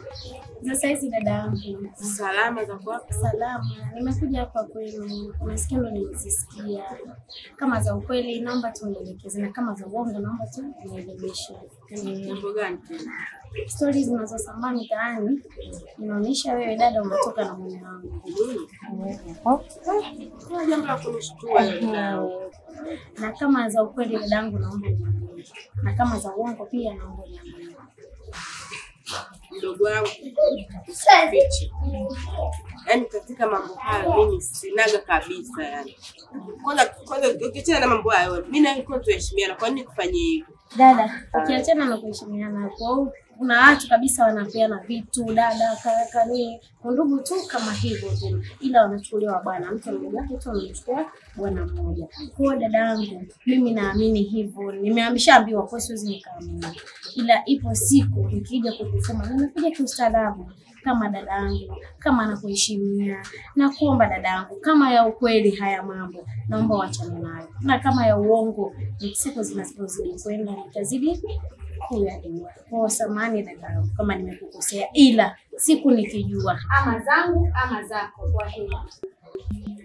Sasa hizi dada yangu. Salama za kwako? Salama. Nimekuja hapa kwenu. Kuna skendo nilizisikia. Kama za ukweli naomba tu nielekeze, na kama za uongo naomba tu nieleweshe. Mambo gani tena? Stories zinazosambaa mitaani inaonyesha wewe dada umetoka na mume wangu. Kuna jambo la kunishtua na kama za ukweli dadangu naomba niambie. Na kama za uongo pia naomba niambie. Mdogo wangu usifiche. Yaani katika mambo hayo mimi sinaga kabisa yani. Kwanza ukiachana na mambo hayo mimi na wewe tuheshimiana, kwa nini kufanyia hivyo? Dada, ukiachana na kuheshimiana hapo, kuna watu kabisa wanapeana vitu dada kaka ni ndugu tu kama hivyo tu, ila wanachukuliwa bwana, mtu mmoja tu anachukua bwana mmoja. Kwa dadangu mimi naamini hivyo, nimeambiwa kwa siwezi nikaamini, ila ipo siku nikija kukufuma nimekuja kiustaarabu kama dadangu, kama anakuheshimia na kuomba dadangu, kama ya ukweli haya mambo naomba uachane nayo, na kama ya uongo siku zinazozidi kwenda nitazidi kuyajua. Kwa samani dadangu kama nimekukosea, ila siku nikijua ama zangu ama zako, kwa heri.